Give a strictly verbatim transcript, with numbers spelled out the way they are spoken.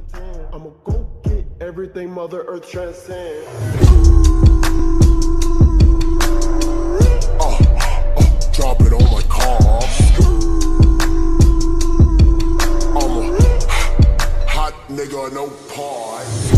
I'ma go get everything Mother Earth transcends. Uh, uh, drop it on my car. I'm a hot nigga, no part.